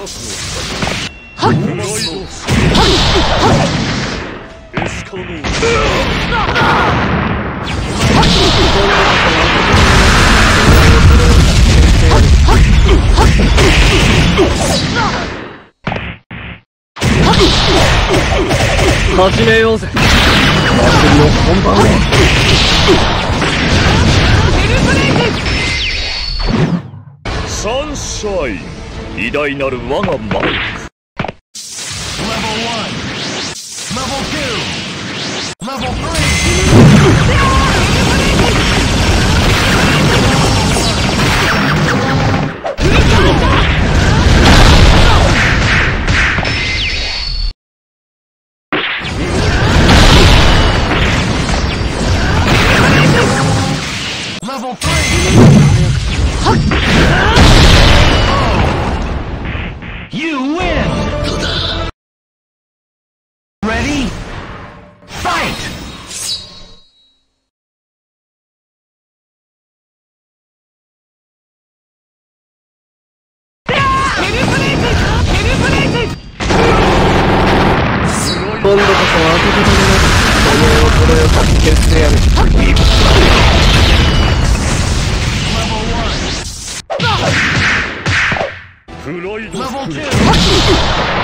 はっエスカノー始めようぜ。祭りの本番を。サンシャイン、偉大なる我がマイク。 You win! Ready? Fight! Eliminated! 今度こそ当ててくれな。お前をこの世から消してやる。フライドスクール。